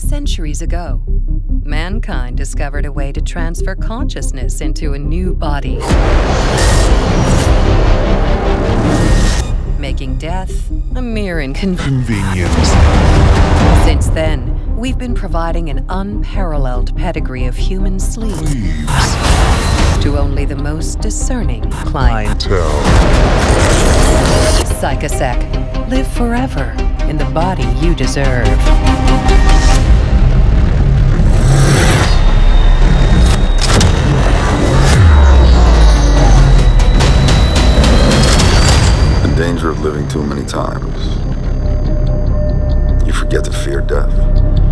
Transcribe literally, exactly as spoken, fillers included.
Centuries ago, mankind discovered a way to transfer consciousness into a new body, making death a mere inconvenience. Since then, we've been providing an unparalleled pedigree of human sleeves to only the most discerning clientele. Psychosec, live forever in the body you deserve. The danger of living too many times. You forget to fear death.